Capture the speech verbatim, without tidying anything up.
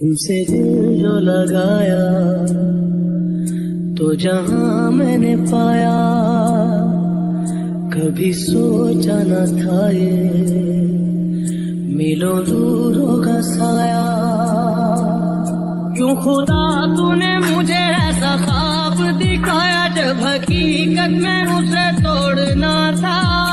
तुमसे दिल जो लगाया तो जहां मैंने पाया, कभी सोचा न था ये मिलो दूर होगा साया। क्यों खुदा तूने मुझे ऐसा ख्वाब दिखाया, जब हकीकत में उसे तोड़ना था।